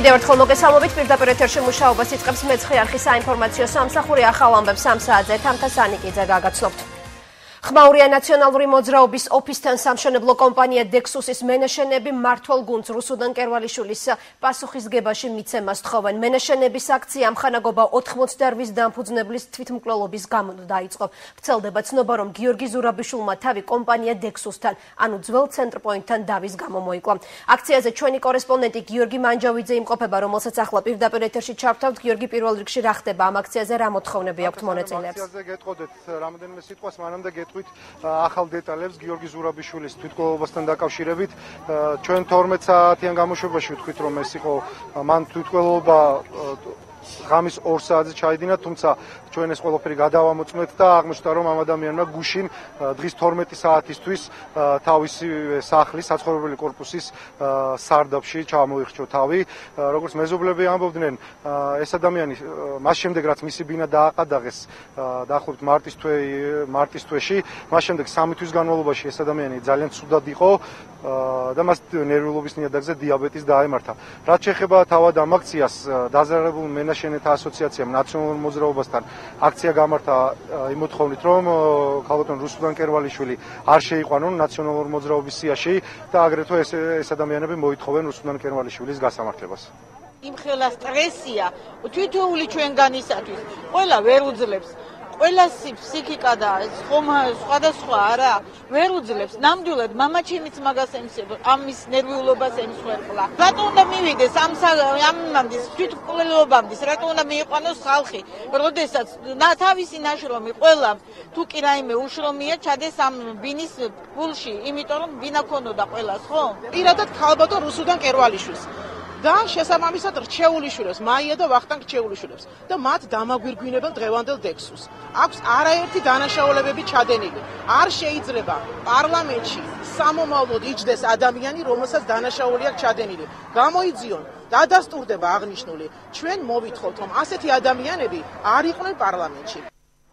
კიდევ ერთხელ მოგესალმებით, პირდაპირ ეთერში მუშაობას იწყებს მეცხრე არხის საინფორმაციო სამსახური ახალ ამბებს 3 საათზე თამთა სანიკიძე გაგაცნობთ. ხმაურია ნაციონალური მოძრაობის ოფისთან სამშენებლო კომპანია დექსუსის მენაშენეები მმართველ გუნდს რუსუდან კერვალიშვილის პასუხისგებაში მიცემას სთხოვენ. მენაშენების აქცია ამხანაგობა 88 დამფუძნებლის თვითმკვლელობის გამო დაიწყო. ვრცელდება ცნობა, რომ გიორგი ზურაბიშვილმა თავი კომპანია დექსუსთან, ანუ ძველ ცენტრპოინტთან დავის გამო მოიკლა. აქციაზე ჩვენი კორესპონდენტი გიორგი მანჯავიძე იმყოფება, რომელსაც ახლა პირდაპირ ეთერში ჩავთავთ. გიორგი, პირველ რიგში რა ხდება ამ აქციაზე, რა მოთხოვნები აქვთ მონაწილეებს? აქციაზე გეტყოდეთ რამოდენიმე სიტყვას, მანამდე ახალ დეტალებს გიორგი ზურაბიშვილის თვითმკვლელობასთან დაკავშირებით. ჩვენ 12 საათიან გამოშვებაში ვთქვით, რომ ეს იყო მან თვითმკვლელობა ღამის 2 საათზე ჩაიდინა, თუმცა ჩვენ ეს ყველაფერი გადავამოწმეთ და აღმოჩნდა, რომ ამ ადამიანმა გუშინ დღის 12 საათისთვის თავისი სახლის საცხოვრებელი კორპუსის სარდაფში ჩამოიხჩო თავი. როგორც მეზობლები ამბობდნენ, ეს ადამიანი მას შემდეგ, რაც მისი ბინა დააყადაღეს დაახლოებით მარტის თვეში, მას შემდეგ 3 თვის განმავლობაში ეს ადამიანი ძალიან ცუდად იყო და მას ნერვულობის ნიადაგზე დიაბეტის დაემართა. რაც შეეხება თავად ამ აქციას, დაზარალებულ მენაშენეთა ასოციაციამ ნაციონალურ მოძრაობასთან აქცია გამართა იმოთხოვნით, რომ ქალბატონ რუსუდან კერვალიშვილი არ შეიყვანონ ნაციონალურ მოძრაობის სიაში და აგრეთვე ეს ადამიანები მოითხოვენ რუსუდან კერვალიშვილის გასამართლებას. იმხელა სტრესია თვითოული ჩვენგანისათვის ყველა ვერ უძლებს. ყველას ფსიქიკა და სხვადასხვა არა ვერ უძლებს. ნამდვილად მამაჩემიც მაგას ემსება, ამის ნერვიულობას ემსხვერპლა. რატო უნდა მივიდეს ამის თვითმკვლელობამდის, რატო უნდა მიიყვანოს ხალხი, როდესაც თავისი ნაშრომი ყველა თუ კი რაიმე უშრომია ჩადეს ამ ბინის ფულში, იმიტომ რომ ბინა ქონოდა ყველას, ხო? პირადად ქალბატონ რუსუდან კერვალიშვილს და შესაბამისად რჩეულიშვილებს, მაია და ვახტანგ რჩეულიშვილებს და მათ დამაგვირგვინებელ დღევანდელ დექსუსს. აქვს არაერთი დანაშაულებები ჩადენილი. არ შეიძლება პარლამენტში სამომავლოდ იჯდეს ადამიანი, რომელსაც დანაშაული აქვს ჩადენილი. გამოიძიონ, დადასტურდება აღნიშნული. ჩვენ მოვითხოვთ, რომ ასეთი ადამიანები არ იყვნენ პარლამენტში.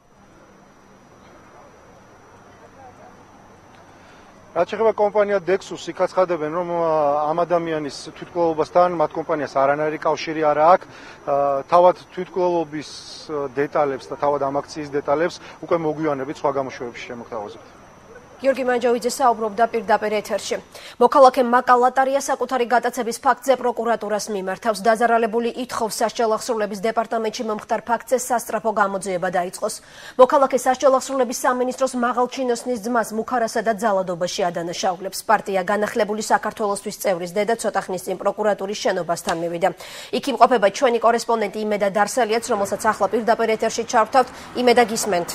რაც შეეხება კომპანია დექსუსი, ცხადდებენ, რომ ამ ადამიანის თვითმკვლელობასთან მათ კომპანიას არანაირი კავშირი არ აქვს. თავად თვითმკვლელობის დეტალებს და თავად ამ აქციის დეტალებს უკვე მოგვიანებით სხვა გამოშვებებში შემოგთავაზებთ. გიორგი მანჯავიძე საუბრობდა პირდაპირ ეთერში. მოქალაქე მაკა ლატარია საკუთარი გატაცების ფაქტზე პროკურატურას მიმართავს. დაზარალებული ითხოვს სასჯელ აღსრულების დეპარტამენტში მომხდარ ფაქტზე სასწრაფო გამოძიება დაიწყოს. მოქალაქე სასჯელ აღსრულების სამინისტროს მაღალჩინოსნის ძმას მუქარასა და ძალადობაში ადანაშაულებს. პარტია განახლებული საქართველოსთვის წევრის დედა ცოტა ხნის წინ პროკურატურის შენობასთან მივიდა. იქ იმყოფება ჩვენი კორესპონდენტი იმედა დარსალიაც, რომელსაც ახლა პირდაპირ ეთერში ჩავთავთ. იმედა, გისმენთ?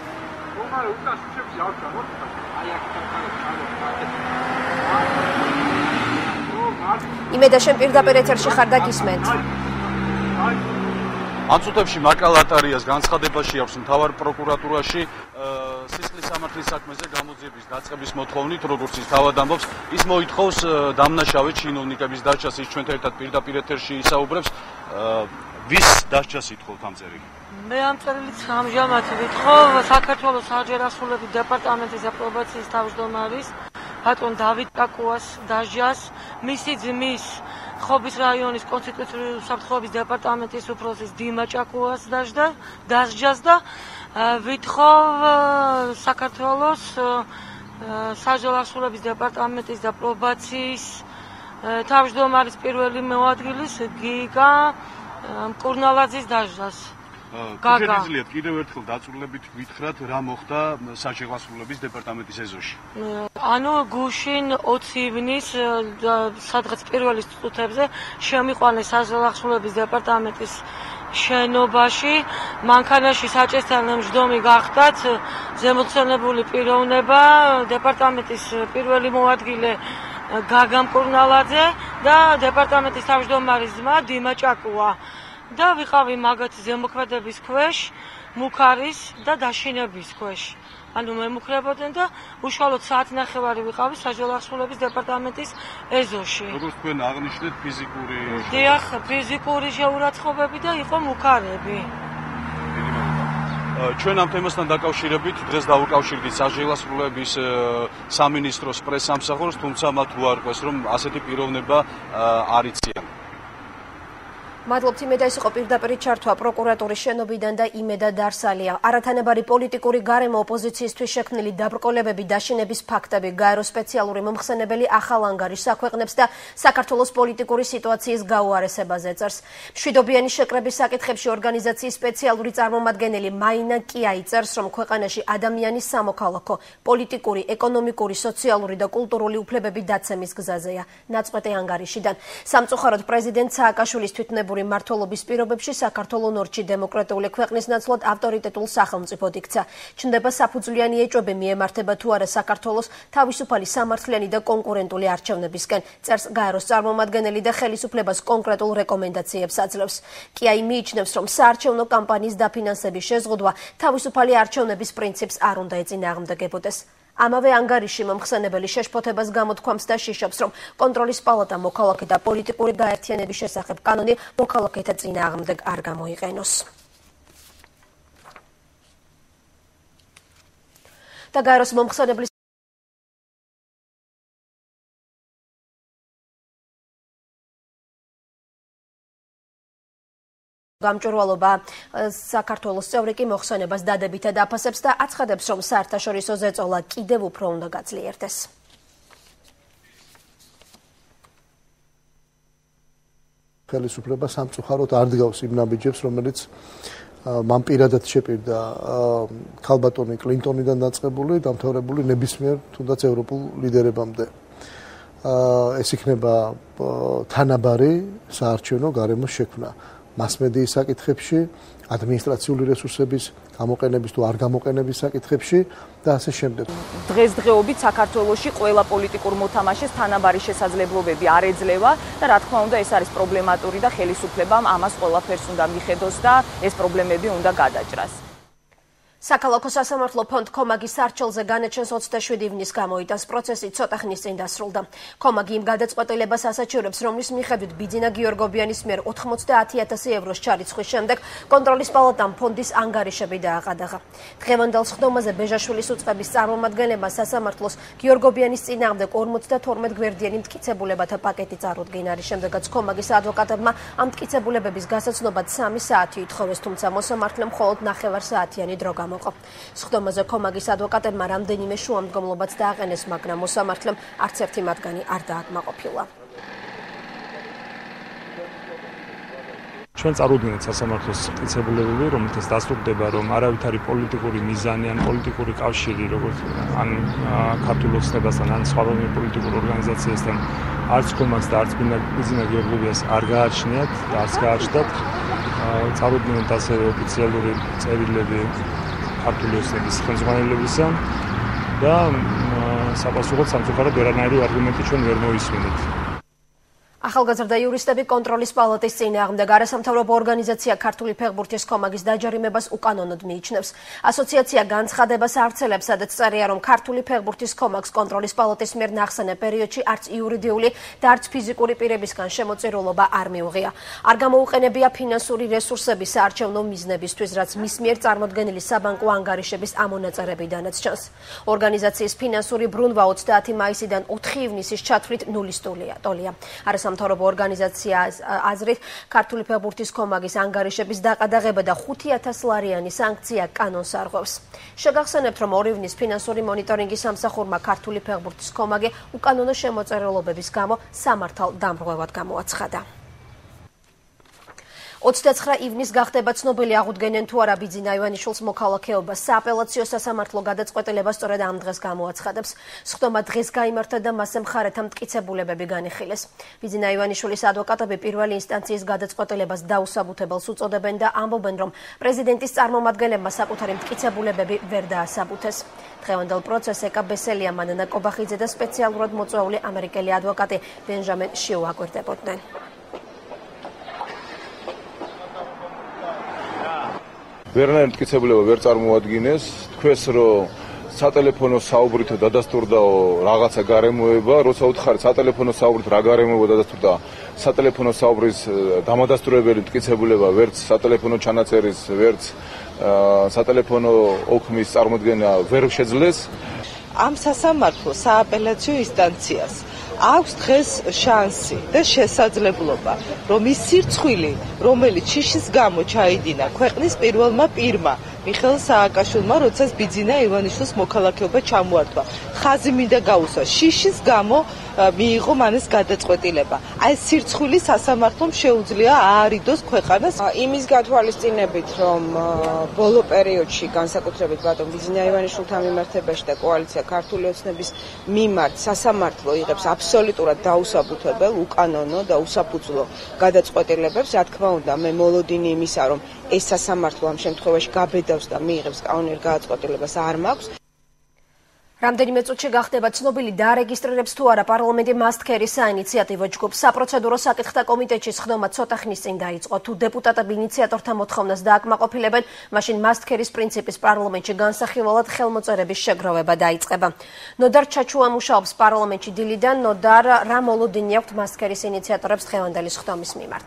იმედა, შენ პირდაპირ ეთერში ხარ და გისმენთ? ამ წუთებში მაკა ლატარიას განცხადებაში აქვს მთავარ პროკურატურაში სისხლის სამართლის საქმეზე გამოძიების დაწყების მოთხოვნით, როგორც ის თავად ამბობს, ის მოითხოვს დამნაშავე ჩინოვნიკების დასჯას. ის ჩვენთან ერთად პირდაპირ ეთერში ისაუბრებს. ვის დასჯას ითხოვთ ამ წერილით? მე ამ წერილით ამჟამად ვითხოვ საქართველოს საჯარო ასულების დეპარტამენტის და პრობაციის თავმჯდომარის ბატონ დავით კაკუას დასჯას, მისი ძმის ხობის რაიონის კონსტიტუციური უსაფრთხოების დეპარტამენტის უფროსის დიმა ჭაკუას დასჯას და ვითხოვ საქართველოს საჯარო ასულების დეპარტამენტის და პრობაციის თავმჯდომარის პირველი მოადგილის გიგა მკურნალაძის დასჯას. შეგიძლიათ კიდევ ერთხელ დაწვრილებით გითხრათ, რა მოხდა საჯარო ასულების დეპარტამენტის ეზოში? ანუ გუშინ 20 ივნის სადღაც პირველი წუთებზე შემიყვანეს საჯარო ასულების დეპარტამენტის შენობაში, მანქანაში საჭესთან მჯდომი გახდათ ზემოხსენებული პიროვნება, დეპარტამენტის პირველი მოადგილე გაგა მკურნალაძე და დეპარტამენტის თავმჯდომარის ძმა დიმა ჭაკუა. და ვიყავი მაგათი ზემოქმედების ქვეშ, მუქარის და დაშინების ქვეშ. ანუ მემუქრებოდნენ და უშუალოდ საათნახევარი ვიყავი საჯარო ასულების დეპარტამენტის ეზოში. როგორც თქვენ აღნიშნეთ, ფიზიკური დიახ, ფიზიკური შეურაცხყოფები და იყო მუქარები. ჩვენ ამ თემასთან დაკავშირებით დღეს დავუკავშირდით საჯარო ასულების სამინისტროს პრესსამსახურს, თუმცა მათ უარყვეს, რომ ასეთი პიროვნება არ იციან. მადლობთ, იმედა ის იყო პირდაპირ ჩართვა პროკურატურის შენობიდან და იმედა დარსალია. არათანაბარი პოლიტიკური გარემო ოპოზიციისთვის შექმნილი დაბრკოლებები, დაშინების ფაქტები, გაეროს სპეციალური მომხსენებელი ახალ ანგარიშს აქვეყნებს და საქართველოს პოლიტიკური სიტუაციის გაუარესებაზე წერს. მშვიდობიანი შეკრების საკითხებში ორგანიზაციის სპეციალური წარმომადგენელი მაინა კიაი წერს, რომ ქვეყანაში ადამიანის სამოქალაქო, პოლიტიკური, ეკონომიკური, სოციალური და კულტურული უფლებები დაცემის გზაზეა. ნაწყვეტი ანგარიშიდან. სამწუხაროდ პრეზიდენტ სააკაშვილის თვითნებური მმართველობის პირობებში საქართველოს ნორჩი დემოკრატიული ქვეყნის ნაცვლად ავტორიტეტულ სახელმწიფოდ იქცა. ჩნდება საფუძვლიანი ეჭვები მიემართება თუ არა საქართველოს თავისუფალი, სამართლიანი და კონკურენტული არჩევნებისკენ. წერს გაეროს წარმომადგენელი და ხელისუფლებას კონკრეტულ რეკომენდაციებს აძლევს. კიაი მიიჩნევს, რომ საარჩევნო კამპანიის დაფინანსების შეზღუდვა თავისუფალი არჩევნების პრინციპს არ უნდა ეწინააღმდეგებოდეს. ამავე ანგარიში მომხსენებელი შეშფოთებას გამოთქვამს და შიშობს, რომ კონტროლის პალატა მოქალაქე და პოლიტიკური გაერთიანების შესახებ კანონი მოქალაქეთა წინააღმდეგ არ გამოიყენოს. და გაეროს მომხსენებლის გამჭვირვალობა საქართველოს წევრი კი მოხსენებას დადებითად აფასებს და აცხადებს, რომ საერთაშორისო ზეწოლა კიდევ უფრო უნდა გაძლიერდეს. ხელისუფლება სამწუხაროდ არ დგავს იმ ნაბიჯებს, რომელიც მან პირადად შეპირდა ქალბატონი კლინტონიდან დაწყებული, დამთავრებული ნებისმიერ თუნდაც ევროპულ ლიდერებამდე. ეს იქნება თანაბარი საარჩევნო გარემოს შექმნა. მასმედიის საკითხებში, ადმინისტრაციული რესურსების გამოყენების თუ არ გამოყენების საკითხებში და ასე შემდეგ. დღესდღეობით საქართველოში ყველა პოლიტიკურ მოთამაშეს თანაბარი შესაძლებლობები არ ეძლევა და რა თქმა უნდა ეს არის პრობლემატური და ხელისუფლებამ ამას ყველაფერს უნდა მიხედოს და ეს პრობლემები უნდა გადაჭრას. საქალაქო სასამართლო ფონდ კომაგის არჩევლზე განაჩენს 27 ივნის გამოიტანს პროცესი ცოტა ხნის წინ დასრულდა. კომაგი იმ გადაწყვეტილებას ასაჩივრებს, რომლის მიხედვით ბიძინა გიორგობიანის მიერ 90,000 ევროს ჩარიცხვის შემდეგ კონტროლის პალატამ ფონდის ანგარიშები დააყადაღა. დღევანდელ სხდომაზე ბეჟაშვილის უწყების წარმომადგენლებმა სასამართლოს გიორგობიანის წინააღმდეგ 52 გვერდიანი მტკიცებულებათა პაკეტი წარუდგინა. შემდეგაც კომაგის ადვოკატებმა ამ მტკიცებულებების გასაცნობად 3 საათი ითხოვეს, თუმცა მოსამართლემ მხოლოდ 9 საათიანი დრო სხდომაზე კომაგის ადვოკატებმა რამდენიმე შუამდგომლობაც დააყენეს, მაგრამ მოსამართლემ არც ერთი მათგანი არ დააკმაყოფილა. ჩვენ წარუდგინეთ სასამართლოს მტკიცებულებები, რომელთაც დასტურდება, რომ არავითარი პოლიტიკური მიზანი ან პოლიტიკური კავშირი, როგორც ან ქართულ ოცნებასთან, ან სხვა პოლიტიკურ ორგანიზაციასთან არც კომაგს და არც ბიძინა გიორგობიანს არ გააჩნიათ და არც გააჩნდათ. წარუდგინეთ ასევე ოფიციალური წერილები ქართული ოცნების ხელმძღვანელებისა და საპასუხოდ სამწუხაროდ ვერანაირი არგუმენტი ჩვენ ვერ მოვისმინეთ. ახალგაზრდა იურისტები კონტროლის პალატის წინააღმდეგ არასამთავრობო ორგანიზაცია ქართული ფეხბურთის კომაგის დაჯარიმებას უკანონოდ მიიჩნევს. ასოციაცია განცხადებას ავრცელებს, სადაც წერია, რომ ქართული ფეხბურთის კომაგს კონტროლის პალატის მიერ ნახსენებ პერიოდში არც იურიდიული და არც ფიზიკური პირებისგან შემოწირულობა არ მიუღია. არ გამოუყენებია ფინანსური რესურსები საარჩევნო მიზნებისთვის, რაც მის მიერ წარმოდგენილი საბანკო ანგარიშების ამონაწერებიდანაც ჩანს. ორგანიზაციის ფინანსური ბრუნვა 30 მაისიდან 4 ივნისის ჩათვლით 0 ტოლია. სამთავრობო ორგანიზაციას აზრით ქართული ფეხბურთის კომაგის ანგარიშების დაყადაღება და 5,000 ლარიანი სანქცია კანონს არღვევს. შეგახსენებთ, რომ 2 ივნის ფინანსური მონიტორინგის სამსახურმა ქართული ფეხბურთის კომაგი უკანონო შემოწირულობების გამო სამართალ დამრღვევად გამოაცხადა. 29 ივნის გახდება ცნობილი აღუდგენენ თუ არა ბიძინა ივანიშვილის მოქალაქეობას. სააპელაციო სასამართლო გადაწყვეტილებას სწორედ ამ დღეს გამოაცხადებს. სხდომა დღეს გაიმართა და მასზე მხარეთა მტკიცებულებები განიხილეს. ბიძინა ივანიშვილის ადვოკატები პირველი ინსტანციის გადაწყვეტილებას დაუსაბუთებელს უწოდებენ და ამბობენ, რომ პრეზიდენტის წარმომადგენლებმა საკუთარი მტკიცებულებები ვერ დაასაბუთეს. დღევანდელ პროცესს ეკა ბესელია, მანანა კობახიძე და სპეციალურად მოწვეული ამერიკელი ადვოკატი ბენჟამინ შიუ აკვირდებოდნენ. ვერანაირი მტკიცებულება ვერ წარმოადგინეს. თქვენს რომ სატელეფონო საუბრითო დადასტურდაო რაღაცა გარემოება, როცა უთხარით სატელეფონო საუბრით რა გარემოება დადასტურდა, სატელეფონო საუბრის დამადასტურებელი მტკიცებულება ვერც სატელეფონო ჩანაწერის, ვერც სატელეფონო ოქმის წარმოდგენა ვერ შეძლეს. ამ სასამართლო სააპელაციო ინსტანციას აქვს დღეს შანსი და შესაძლებლობა, რომ ის სირცხვილი, რომელიც შიშის გამო ჩაიდინა ქვეყნის პირველმა პირმა მიხეილ სააკაშვილმა, როდესაც ბიძინა ივანიშვილის მოქალაქეობა ჩამოართვა, ხაზი მინდა გაუსვა, შიშის გამო მიიღო მანეს გადაწყვეტილება. აი სირცხვილი სასამართლომ შეუძლია აარიდოს ქვეყანას იმის გათვალისწინებით, რომ ბოლო პერიოდში განსაკუთრებით ბატონ ბიძინა ივანიშვილთან მიმართებაში და კოალიცია ქართული ოცნების მიმართ სასამართლო იღებს აბსოლუტურად დაუსაბუთებელ, უკანონო და უსაფუძვლო გადაწყვეტილებებს. რა თქმა უნდა, მე მოლოდინი იმისა, რომ ეს სასამართლო ამ შემთხვევაში გაბედავს და მიიღებს კანონიერ გადაწყვეტილებას არ მაქვს. რამდენიმე წუთში გახდება ცნობილი დაარეგისტრირებს თუ არა პარლამენტი მასტქერის საინიციატივო ჯგუფს. საპროცედურო საკითხთა კომიტეტში სხდომა ცოტა ხნის წინ დაიწყო. თუ დეპუტატები ინიციატორთა მოთხოვნას დააკმაყოფილებენ, მაშინ მასტქერის პრინციპის პარლამენტში განსახილველად ხელმოწერების შეგროვება დაიწყება. ნოდარ ჩაჩუა მუშაობს პარლამენტში დილიდან. ნოდარ, რა მოლოდინი აქვთ მასტქერის ინიციატორებს დღევანდელი სხდომის მიმართ?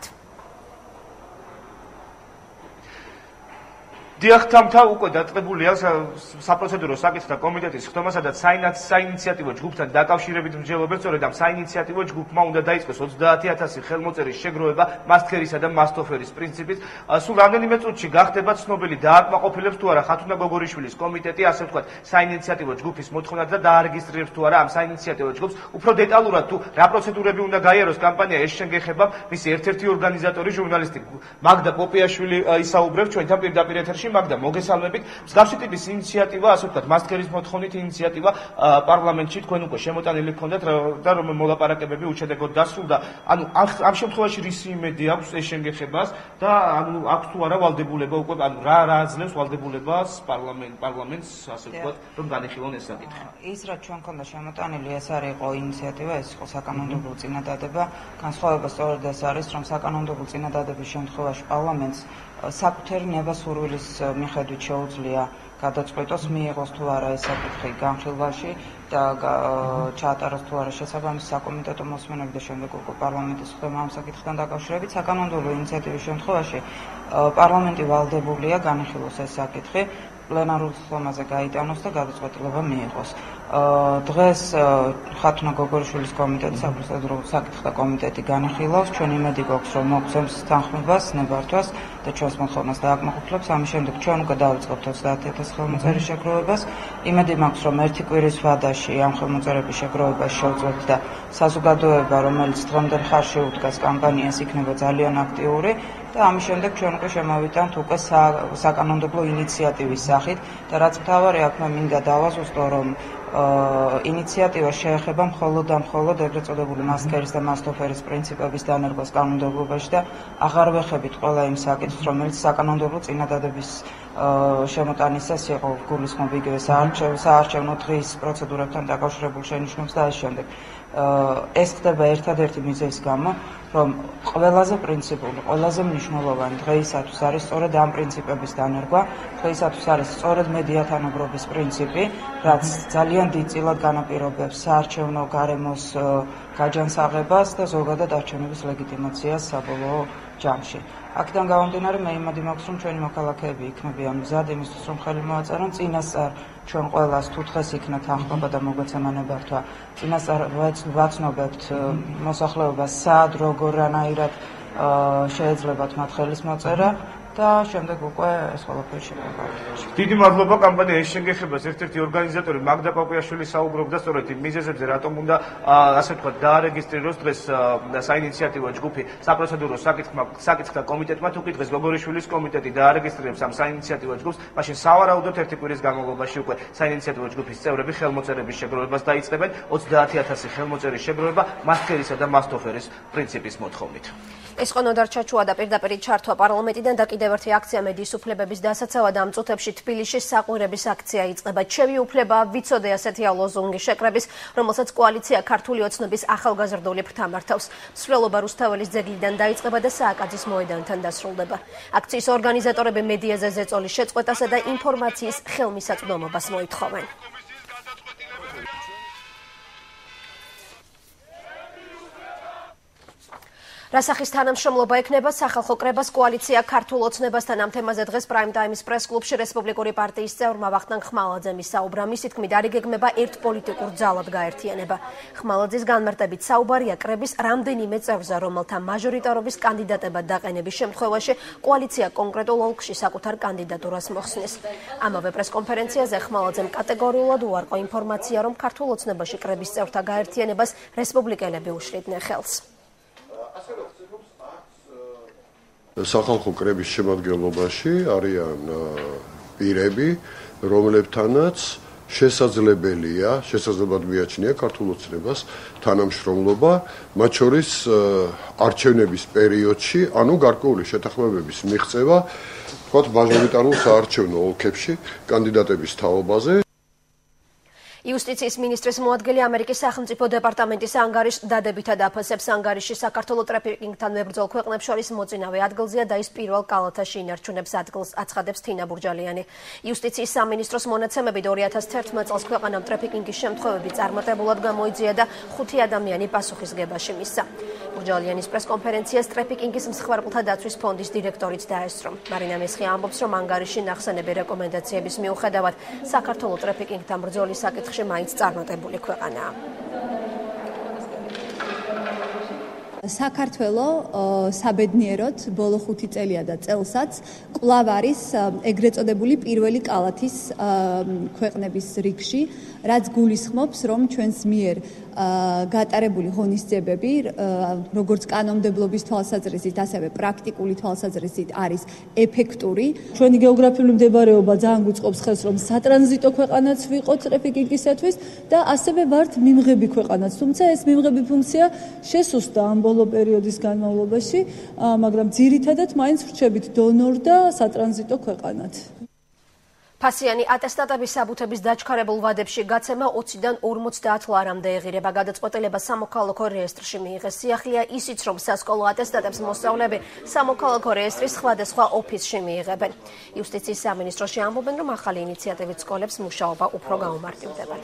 დიახთამთა უკვე დაწყებულია საპროცედურო საკითხთა კომიტეტის სხდომა, სადაც საინიციატივო ჯგუფთან დაკავშირებით მსჯელობენ. სწორედ ამ საინიციატივო ჯგუფმა უნდა დაიწყოს 30,000 ხელმოწერის შეგროვება მასტქერისა და მასტოფერის პრინციპით. სულ რამდენიმე წუთში გახდება ცნობილი დააკმაყოფილებს თუ არა ხათუნა გოგორიშვილის კომიტეტი, ასე ვთქვათ, საინიციატივო ჯგუფის მოთხოვნას და დაარეგისტრირებს თუ არა ამ საინიციატივო ჯგუფს. უფრო დეტალურად თუ რა პროცედურები უნდა გაიაროს კამპანია ეს შეგეხება, მისი ერთ-ერთი ორგანიზატორი ჟურნალისტი მაგდა პოპიაშვილი ისაუბრებს ჩვენთან პირდაპირ ეთერში. მაგდა მოგესალმებით. მსგავსი ტიპის ინიციატივა, ასე ვთქვათ, მასტქერის მოთხოვნით ინიციატივა პარლამენტში თქვენ უკვე შემოტანილი გქონდათ და რომ მოლაპარაკებები უჩედეგოდ დასრულდა. ანუ ამ შემთხვევაში რისი იმედი აქვს ეს შეგეხებას და ანუ აქვს თუ არა ვალდებულება უკვე, ანუ რა აძლევს ვალდებულებას პარლამენტს, ასე ვთქვათ, რომ განეხილონ ეს საკითხი. ის რაც ჩვენ ქონდა შემოტანილი, ეს არ იყო ინიციატივა, ეს იყო საკანონმდებლო წინადადება. განსხვავება სწორედ ეს არის, რომ საკანონმდებლო წინადადების შემთხვევაში პარლამენტს საკუთარი ნება-სურვილის მიხედვით შეუძლია გადაწყვეტოს მიიღოს თუ არა ეს საკითხი განხილვაში და ჩაატაროს თუ არა შესაბამისი საკომიტეტო მოსმენები და შემდეგ უკვე პარლამენტის სხდომა ამ საკითხთან დაკავშირებით. საკანონმდებლო ინიციატივის შემთხვევაში პარლამენტი ვალდებულია განეხილოს ეს საკითხი, პლენარულ სხდომაზე გაიტანოს და გადაწყვეტილება მიიღოს. დღეს ხათუნა გოგორიშვილის კომიტეტი, საპროცედურო საკითხთა კომიტეტი განეხილავს. ჩვენ იმედი გვაქვს, რომ მოგცემს თანხმობას, ნებართვას და ჩვენს მოთხოვნას დააკმაყოფილებს. ამის შემდეგ ჩვენ უკვე დავიწყებთ 30,000 ხელმოწერის შეგროვებას. იმედი მაქვს, რომ ერთი კვირის ვადაში ამ ხელმოწერების შეგროვებას შევძლებთ და საზოგადოება, რომელიც დღემდე ხარში უდგას კამპანიას, იქნება ძალიან აქტიური. და ამის შემდეგ ჩვენ უკვე შემოვიტანთ უკვე საკანონმდებლო ინიციატივის სახით და რაც მთავარი აქ მე მინდა დავაზუსტო, რომ ინიციატივა შეეხება მხოლოდ და მხოლოდ ეგრეთ წოდებული მასტქერის და მასტოფერის პრინციპების დანერგვას კანონმდებლობაში და აღარ ვეხებით ყველა იმ საკითხს, რომელიც საკანონმდებლო წინადადების შემოტანისას იყო გულისხმობ იგივე საარჩევნო დღის პროცედურებთან დაკავშირებულ შენიშვნებს და ამ შემდეგ. ეს ხდება ერთადერთი მიზეზის გამო, რომ ყველაზე პრინციპული, ყველაზე მნიშვნელოვანი დღეისათვის არის სწორედ ამ პრინციპების დანერგვა, დღეისათვის არის სწორედ მედიათანაბრობის პრინციპი, რაც ძალიან დიდწილად განაპირობებს საარჩევნო გარემოს გაჯანსაღებას და ზოგადად არჩევნების ლეგიტიმაციას საბოლოო ჯამში. აქედან გამომდინარე, მე იმედი მაქვს, რომ ჩვენი მოქალაქეები იქნებიან მზად იმისთვის, რომ ხელი მოაწერონ წინასწარ ჩვენ ყველას თუ დღეს იქნა თანხმობა და მოგვეცემა ნებართვა, წინასწარ ვაცნობებთ მოსახლეობას სად, როგორ, რანაირად შეეძლებათ მათ ხელის მოწერა და შემდეგ უკვე ეს ყველაფერი შეგვება. დიდი მადლობა კამპანია ეს შეგეხებას ერთ-ერთი ორგანიზატორი მაგდა პოპიაშვილი საუბრობდა სწორედ იმ მიზეზებზე, რატომ უნდა ასე ვთქვათ დაარეგისტრიროს დღეს საინიციატივო ჯგუფი საპროცედურო საკითხთა კომიტეტმა. თუ კი დღეს გოგორიშვილის კომიტეტი დაარეგისტრირებს ამ საინიციატივო ჯგუფს, მაშინ სავარაუდოდ ერთი კვირის განმავლობაში უკვე საინიციატივო ჯგუფის წევრები ხელმოწერების შეგროვებას დაიწყებენ. 30,000 ხელმოწერის შეგროვება მასტქერისა და მასტოფერის პრინციპის მოთხოვნით. ეს იყო ნოდარ ჩაჩუა და პირდაპირ ჩართვა პარლამენტიდან და კიდევ ერთი აქცია მედიის უფლებების დასაცავად. ამ წუთებში თბილისში საყვირების აქცია იწყება. ჩემი უფლება ვიცოდე ასეთია ლოზუნგი შეკრების, რომელსაც კოალიცია ქართული ოცნების ახალგაზრდული ფრთამართავს. მსვლელობა რუსთაველის ძეგლიდან დაიწყება და სააკაძის მოედანთან დასრულდება. აქციის ორგანიზატორები მედიაზე ზეწოლის შეწყვეტასა და ინფორმაციის ხელმისაწვდომობას მოითხოვენ. რასახის თანამშრომლობა ექნება სახალხო კრებას კოალიცია ქართულ ოცნებასთან ამ თემაზე დღეს პრაიმ ტაიმის პრეს-კლუბში რესპუბლიკური პარტიის წევრმა ვახტანგ ხმალაძემ ისაუბრა. მისი თქმით, არ იგეგმება ერთ პოლიტიკურ ძალად გაერთიანება. ხმალაძის განმარტებით საუბარია კრების რამდენიმე წევრზე, რომელთა მაჟორიტარობის კანდიდატებად დაყენების შემთხვევაში კოალიცია კონკრეტულ ოლქში საკუთარ კანდიდატურას მოხსნის. ამავე პრეს-კონფერენციაზე ხმალაძემ კატეგორიულად უარყო ინფორმაცია, რომ ქართულ ოცნებაში კრების წევრთა გაერთიანებას რესპუბლიკელები უშლიდნენ ხელს. სახალხო კრების შემადგენლობაში არიან პირები, რომლებთანაც შესაძლებად მიაჩნია ქართულ ოცნებას თანამშრომლობა, მათ შორის არჩევნების პერიოდში, ანუ გარკვეული შეთანხმებების მიღწევა, თქვათ მაჟორიტარულ საარჩევნო ოლქებში კანდიდატების თაობაზე. იუსტიციის მინისტრის მოადგილე ამერიკის სახელმწიფო დეპარტამენტის ანგარიშს დადებითად აფასებს. ანგარიში საქართველოს ტრაფიკინგთან მებრძოლ ქვეყნებს შორის მოწინავე ადგილზეა და ის პირველ კალათაში ინარჩუნებს ადგილს, აცხადებს თინა ბურჯალიანი. იუსტიციის სამინისტროს მონაცემებით 2011 წელს ქვეყანამ ტრაფიკინგის შემთხვევები წარმატებულად გამოიძია და 5 ადამიანი პასუხისგებაში მისცა. ბურჯალიანის პრესკონფერენციას ტრაფიკინგის მსხვერპლთა დაცვის ფონდის დირექტორიც დაესწრო. მარინა მესხი ამბობს, რომ ანგარიში ნახსენები რეკომენდაციების მიუხედავად საქართველოს ტრაფიკინგთან ბრძოლის საკითხში მაინც წარმატებული ქვეყანაა. საქართველო საბედნიეროდ ბოლო 5 წელია და წელსაც კვლავ არის ეგრეთ წოდებული პირველი კალათის ქვეყნების რიგში, რაც გულისხმობს, რომ ჩვენს მიერ გატარებული ღონისძიებები, როგორც კანონმდებლობის თვალსაზრისით, ასევე პრაქტიკული თვალსაზრისით არის ეფექტური. ჩვენი გეოგრაფიული მდებარეობა ძალიან გვიწყობს ხელს, რომ სატრანზიტო ქვეყანაც ვიყოთ ტრაფიკინგისათვის და ასევე ვართ მიმღები ქვეყანაც. თუმცა ეს მიმღები ფუნქცია შესუსტა ამ ბოლო პერიოდის განმავლობაში, მაგრამ ძირითადად მაინც ვრჩებით დონორ და სატრანზიტო ქვეყანად. ფასიანი ატესტატების საბუთების დაჩქარებულ ვადებში გაცემა 20-დან 50 ლარამდე ეღირება. გადაწყვეტილება სამოქალაქო რეესტრში მიიღეს. სიახლეა ისიც, რომ სასკოლო ატესტატებს მოსწავლეები სამოქალაქო რეესტრის სხვადასხვა ოფისში მიიღებენ. იუსტიციის სამინისტროში ამბობენ, რომ ახალი ინიციატივით სკოლებს მუშაობა უფრო გაუმარტივდებათ.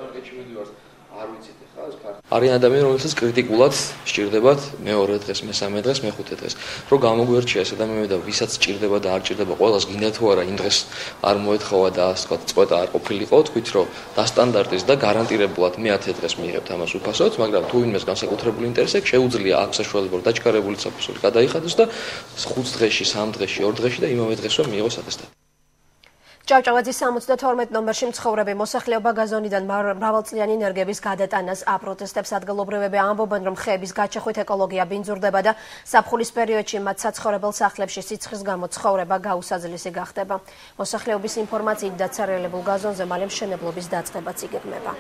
არიან ადამიანები, რომელსაც კრიტიკულად სჭირდებათ მეორე დღეს, მესამე დღეს, მეხუთე დღეს. რომ გამოგვერჩია ეს ადამიანები და ვისაც სჭირდება და არ სჭირდება, ყველას გინდა თუ არა იმ დღეს არ მოეთხოვა და ასე ვთქვათ, წყვეტა არ ყოფილიყო, თქვით რომ დასტანდარტიზდა და გარანტირებულად მე 10 დღეს მიიღებთ ამას უფასოდ, მაგრამ თუ ვინმეს განსაკუთრებული ინტერესი აქვს, შეუძლია აქვს საშუალება რომ დაჩქარებული საფასური გადაიხადოს და 5 დღეში, 3 დღეში, 2 დღეში და იმავე დღესვე მიიღოს ატესტატი. ჭავჭავაძის 72 ნომერში მცხოვრები მოსახლეობა გაზონიდან მრავალწლიანი ენერგიების გადატანას აპროტესტებს. ადგილობრივები ამბობენ, რომ ხეების გაჩეხვით ეკოლოგია ბინძურდება და ზაფხულის პერიოდში მათ საცხოვრებელ სახლებში სიცხის გამო ცხოვრება გაუსაძლისი გახდება. მოსახლეობის ინფორმაციით დაცარიელებულ გაზონზე მალე მშენებლობის დაწყებაც იგეგმება.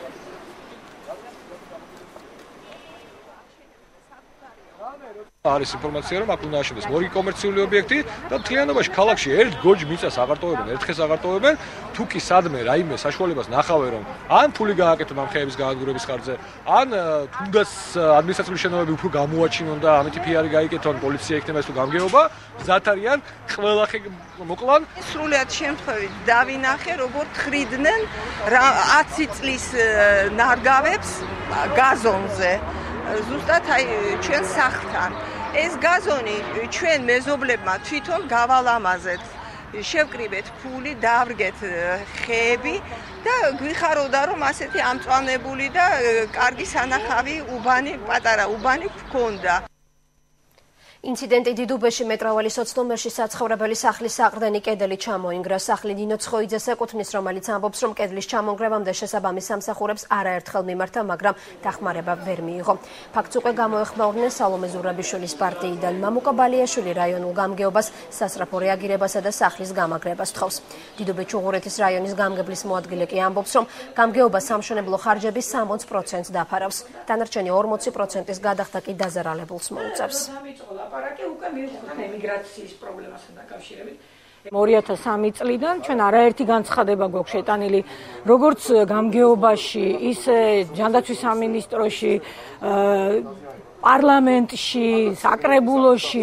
არის ინფორმაცია, რომ აქ უნდა აშენდეს ორი კომერციული ობიექტი და მთლიანობაში ქალაქში ერთ გოჯ მიწას აღარ ტოვებენ, ერთ ხეს აღარ ტოვებენ, თუ კი სადმე რაიმე საშუალებას ნახავენ, რომ ან ფული გააკეთონ ამ ხეების გაადგურების ხარჯზე, ან თუნდაც ადმინისტრაციული შენობები უფრო გამოაჩინონ და ამით PR გაიკეთონ, პოლიცია იქნება ეს თუ გამგეობა, მზად არიან ყველა ხე მოკლან. სრულიად შემთხვევით დავინახე, როგორ თხრიდნენ 10 წლის ნარგავებს გაზონზე. ზუსტად აი ჩვენ სახლთან. ეს გაზონი ჩვენ მეზობლებმა თვითონ გავალამაზეთ. შევკრიბეთ ფული, დავრგეთ ხეები და გვიხაროდა, რომ ასეთი ამწვანებული და კარგი სანახავი უბანი, პატარა უბანი გქონდა. ინციდენტი დიდუბეში მეტრავალის 20 ნომერში საცხოვრებელი სახლის საყრდენი კედელი ჩამოინგრა. სახლი ნინო ცხოიძეს ეკუთვნის, რომელიც ამბობს, რომ კედლის ჩამონგრევამდე შესაბამის სამსახურებს არაერთხელ მიმართა, მაგრამ დახმარება ვერ მიიღო. ფაქტს უკვე გამოეხმაურნენ სალომე ზურაბიშვილის პარტიიდან. მამუკა ბალიაშვილი რაიონულ გამგეობას სასწრაფო რეაგირებასა და სახლის გამაგრებას თხოვს. დიდუბე ჩუღურეთის რაიონის გამგებლის მოადგილე კი ამბობს, რომ გამგეობა სამშენებლო ხარჯების 60%-ს დაფარავს. დანარჩენი 40%-ის გადახდა კი დაზარალებულს მოუწევს. ლაპარაკი უკვე მივხვდით ემიგრაციის პრობლემასთან დაკავშირებით. 2003 წლიდან ჩვენ არაერთი განცხადება გვაქვს შეტანილი როგორც გამგეობაში, ისე ჯანდაცვის სამინისტროში, პარლამენტში, საკრებულოში,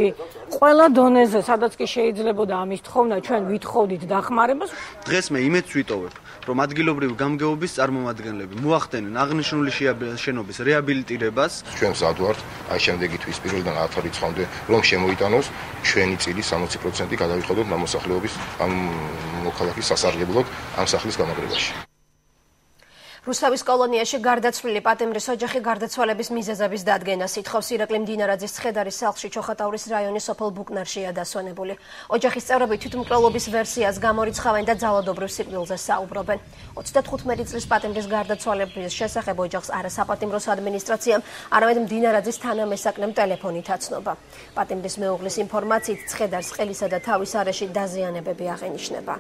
ყველა დონეზე, სადაც კი შეიძლებოდა ამის თხოვნა, ჩვენ ვითხოვდით დახმარებას. დღეს მე იმედს ვიტოვებ, რომ ადგილობრივი გამგეობის წარმომადგენლები მოახდენენ აღნიშნული შენობის რეაბილიტირებას. ჩვენ მზად ვართ აი შემდეგი თვის 1-დან 10 რიცხვამდე რომ შემოიტანოს ჩვენი წილი 60% გადავიხადოთ ნამოსახლეობის ამ მოქალაქის სასარგებლოდ ამ სახლის განაგრევაში. რუსთავის კოლონიაში გარდაცვლილი პატიმრის ოჯახი გარდაცვალების მიზეზების დადგენას ითხოვს. ირაკლი მდინარაძის ცხედარის სახლში ჩოხატაურის რაიონის სოფელ ბუკნარშია დასვენებული. ოჯახის წევრები თვითმკვლელობის ვერსიას გამორიცხავენ და ძალადობრივ სიკვდილზე საუბრობენ. 35 წლის პატიმრის გარდაცვალების შესახებ ოჯახს არა საპატიმროს ადმინისტრაციამ, არამედ მდინარაძის თანამესაკნემ ტელეფონით აცნობა. პატიმრის მეუღლის ინფორმაციით ცხედარს ყელისა და თავის არეში დაზიანებები აღენიშნება.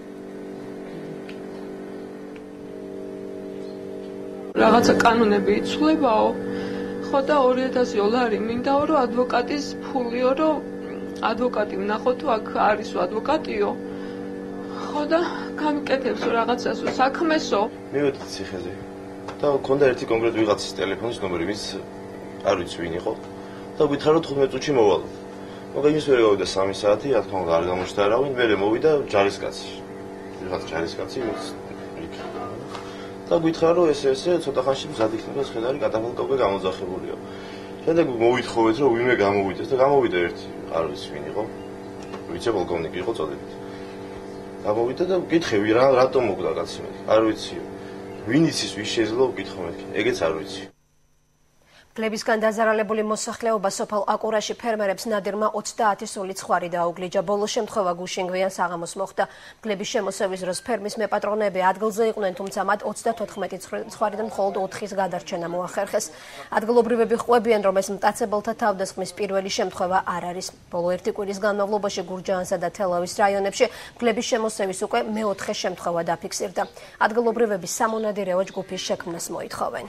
რაღაცა კანონები იცვლებაო, ხო და 2000 $, მინდაო რომ ადვოკატის ფულიო, რომ ადვოკატი ვნახო თუ აქ არისო ადვოკატიო, ხო და გამიკეთებს რაღაცას საქმესო. მივედი ციხეზე და მქონდა ერთი კონკრეტული ვიღაცის ტელეფონის ნომერი, ვინც არ ვიცი ვინ იყო და გითხრა რომ 15 წუთში მოვალ. მაგრამ იმის ვერ გავიდა 3 საათი, რა თქმა უნდა არ გამოჩნდა არავინ, მერე მოვიდა ჯარისკაცი. ვიღაც ჯარისკაცი, ვინც და გითხრა რომ ესე ცოტა ხანში მზად იქნება ცხედარი კატაფალკობე გამოძახებულიო. შემდეგ მოვითხოვეთ რომ ვინმე გამოვიდეს და გამოვიდა ერთი, არ ვიცი ვინ იყო. ვიცე-პოლკოვნიკი იყო წოდებით. გამოვიდა და გითხევი რა რატომ მოკდა კაცი მე? არ ვიცი. ვინ იცის ვის შეიძლება ვკითხო მეთქი? ეგეც არ ვიცი. გლებისგან დაზარალებული მოსახლეობა სოფელ აკურაში ფერმერებს ნადირმა 30 სული ცხარი დაუგლიჯა. ბოლო შემთხვევა გუშინ გვიან საღამოს მოხდა. გლების შემოსევის დროს ფერმის მეპატრონეები ადგილზე იყვნენ, თუმცა მათ 34 ცხარიდან მხოლოდ 4-ის გადარჩენა მოახერხეს. ადგილობრივები ხვევიან, რომ ეს მტაცებელთა თავდასხმის პირველი შემთხვევა არ არის. ბოლო 1 კვირის განმავლობაში გურჯაანსა და თელავის რაიონებში გლების შემოსევის უკვე მეოთხე შემთხვევა დაფიქსირდა. ადგილობრივები სამონადირეო ჯგუფის შექმნას მოითხოვენ.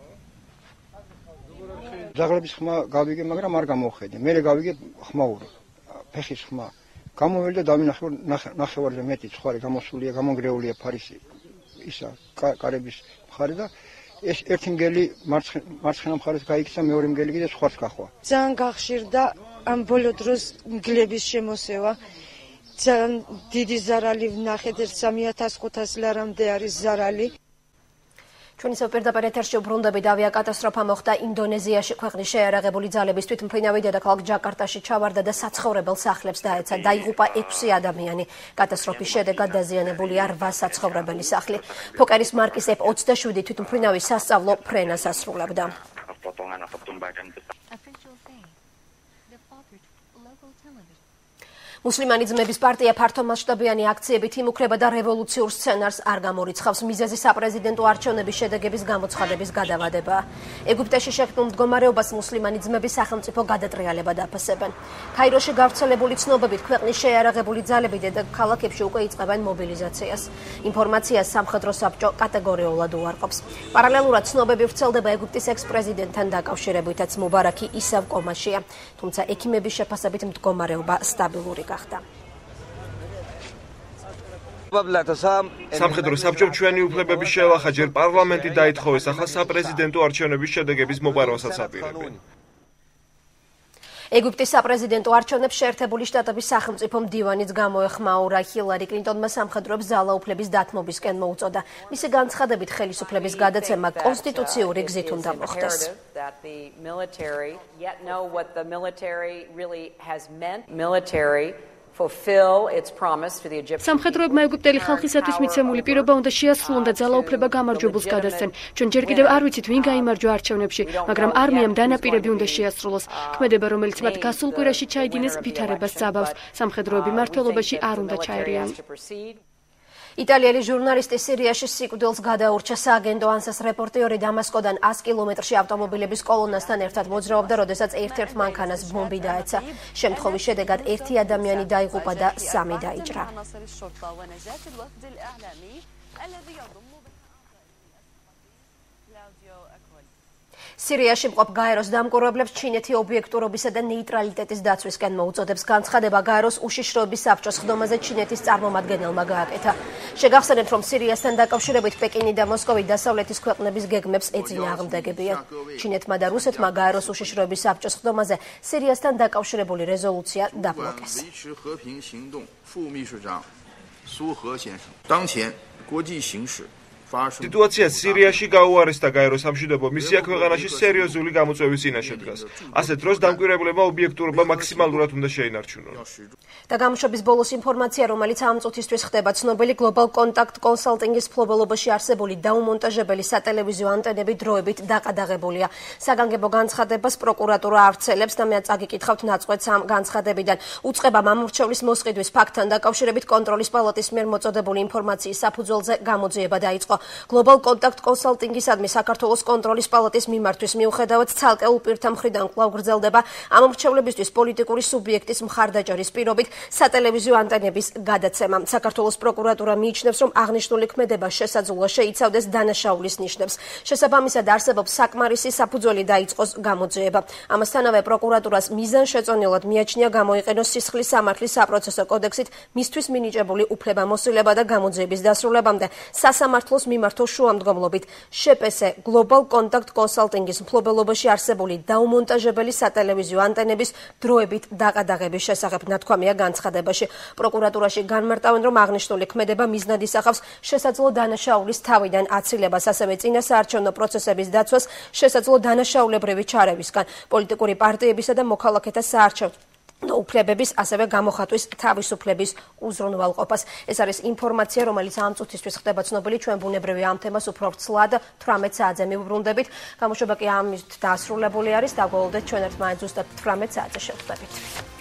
ზაღლების ხმა გავიგე, მაგრამ არ გამოხედე. მე გავიგე ხმაური, ფეხის ხმა. გამოველი და დავინახე ნახევარზე მეტი ცხარი გამოსულია, გამონგრეულია ფარისი ისა კარების მხარე და ეს ერთი მგელი მარცხენა მხარეს გაიქცა, მეორე მგელი კიდე სხვას გახვა. ძალიან გახშირდა ამ ბოლო დროს მგლების შემოსევა. ძალიან დიდი ზარალი ვნახეთ, 3500 ლარამდე არის ზარალი. ჩვენი პირდაპირ ეთერში უბრუნდებით. ავიაკატასტროფა მოხდა ინდონეზიაში. ქვეყნის შეიარაღებული ძალების თვითმფრინავი დედაქალაქ ჯაკარტაში ჩავარდა და საცხოვრებელ სახლებს დაეცა. დაიღუპა 6 ადამიანი. კატასტროფის შედეგად დაზიანებულია 8 საცხოვრებელი სახლი. ფოკერის მარკის F-27 თვითმფრინავი სასწავლო ფრენას ასრულებდა. მუსლიმანი ძმების პარტია ფართომასშტაბიანი აქციებით იმუქრება და რევოლუციურ სცენარს არ გამორიცხავს. მიზეზი საპრეზიდენტო არჩევნების შედეგების გამოცხადების გადავადებაა. ეგვიპტეში შექმნილ მდგომარეობას მუსლიმანი ძმების სახელმწიფო გადატრიალება დაფასებენ. ქაიროში გავრცელებული ცნობებით ქვეყნის შეიარაღებული ძალები დედაქალაქებში უკვე იწყებენ მობილიზაციას. ინფორმაციას სამხედრო საბჭო კატეგორიულად უარყოფს. პარალელურად ცნობები ვრცელდება ეგვიპტის ექს-პრეზიდენტთან დაკავშირებითაც. მუბარაკი ისევ კომაშია, თუმცა ექიმების შეფასებით მდგომარეობა სტაბილური გახდა. სამხედრო საბჭომ ჩვენი უფლებების შევახა, ჯერ პარლამენტი დაითხოვეს, ახლა საპრეზიდენტო არჩევნების შედეგების მოპარვასაც აპირებენ. ეგვიპტის საპრეზიდენტო არჩევნებს შეერთებული შტატების სახელმწიფო მდივანიც გამოეხმაურა. ჰილარი კლინტონმა სამხედროებს ძალაუფლების დათმობისკენ მოუწოდა. მისი განცხადებით ხელისუფლების გადაცემა კონსტიტუციური გზით უნდა მოხდეს. სამხედროებმა ეგვიპტელი ხალხისათვის მიცემული პირობა უნდა შეასრულონ და ძალაუფლება გამარჯვებულს გადასცენ. ჩვენ ჯერ კიდევ არ ვიცით ვინ გაიმარჯვა არჩევნებში, მაგრამ არმიამ დანაპირები უნდა შეასრულოს. ქმედება, რომელიც მათ გასულ კვირაში ჩაიდინეს, ვითარებას ძაბავს. სამხედროები მმართველობაში არ უნდა ჩაერიან. იტალიელი ჟურნალისტი სირიაში სიკვდილს გადაურჩა. სააგენტო ანსას რეპორტიორი დამასკოდან 100 კილომეტრში ავტომობილების კოლონასთან ერთად მოძრაობდა, როდესაც ერთ-ერთ მანქანას ბომბი დაეცა. შემთხვევის შედეგად 1 ადამიანი დაიღუპა და 3 დაიჭრა. სირიაში მყოფ გაეროს დამკვირვებლებს ჩინეთი ობიექტურობისა და ნეიტრალიტეტის დაცვისკენ მოუწოდებს. განცხადება გაეროს უშიშროების საბჭოს ხდომაზე ჩინეთის წარმომადგენელმა გააკეთა. შეგახსენებთ, რომ სირიასთან დაკავშირებით პეკინი და მოსკოვი დასავლეთის ქვეყნების გეგმებს ეწინააღმდეგებიან. ჩინეთმა და რუსეთმა გაეროს უშიშროების საბჭოს ხდომაზე სირიასთან დაკავშირებული რეზოლუცია დაბლოკეს. სიტუაცია სირიაში გაუარესდა გაეროს სამშვიდობო მისია ქვეყანაში სერიოზული გამოწვევის წინაშე დგას. ასეთ დროს დამკვირვებლებმა ობიექტურობა მაქსიმალურად უნდა შეინარჩუნონ. და გამოშვების ბოლოს ინფორმაცია, რომელიც ამ წუთისთვის ხდება ცნობილი გლობალ კონტაქტ კონსალტინგის მფლობელობაში არსებული დაუმონტაჟებელი სატელევიზიო ანტენები დროებით დაყადაღებულია. საგანგებო განცხადებას პროკურატურა ავრცელებს და მე წაგიკითხავთ ნაწყვეტს ამ განცხადებიდან. უწყება მამრჩევლის მოსყიდვის ფაქტთან დაკავშირებით კონტროლის პალატის მიერ მოწოდებული ინფორმაციის საფუძველზე გამოძიება დაიწყო. გლობალ კონტაქტ კონსალტინგისადმი საქართველოს კონტროლის პალატის მიმართვს მიუხედავად ცალკეულ პირთა მხრიდან კვლავ გრძელდება ამომრჩევლებისთვის პოლიტიკური სუბიექტის მხარდაჭერის პირობით სატელევიზიო ანტენების გადაცემა. საქართველოს პროკურატურა მიიჩნევს, რომ აღნიშნული ქმედება შესაძლოა შეიცავდეს დანაშაულის ნიშნებს. შესაბამისად არსებობს საკმარისი საფუძველი დაიწყოს გამოძიება. ამასთანავე პროკურატურას მიზანშეწონილად მიაჩნია გამოიყენოს სისხლის სამართლის საპროცესო კოდექსით მისთვის მინიჭებული უფლებამოსილება და გამოძიების დასრულებამდე სასამართლოს მიმართო შუამდგომლობით შეპესე გლობალ კონტაქტ კონსალტინგის მფლობელობაში არსებული დაუმონტაჟებელი სატელევიზიო ანტენების დროებით დაყადაღების შესახებ ნათქვამია განცხადებაში. პროკურატურაში განმარტავენ, რომ აღნიშნული ქმედება მიზნად ისახავს შესაძლო დანაშაულის თავიდან აცილებას, ასევე წინასაარჩევნო პროცესების დაცვას შესაძლო დანაშაულებრივი ჩარევისგან, პოლიტიკური პარტიებისა და მოქალაქეთა საარჩევნო უფლებების, ასევე გამოხატვის თავისუფლების უზრუნველყოფას. ეს არის ინფორმაცია, რომელიც ამ წუთისთვის ხდება ცნობილი. ჩვენ ბუნებრივია ამ თემას უფრო ვრცლად 18 საათზე მივუბრუნდებით. გამოშვება კი ამით დასრულებული არის. დაგვალოდეთ, ჩვენ ერთმანეთს ზუსტად 18 საათზე შევხვდებით.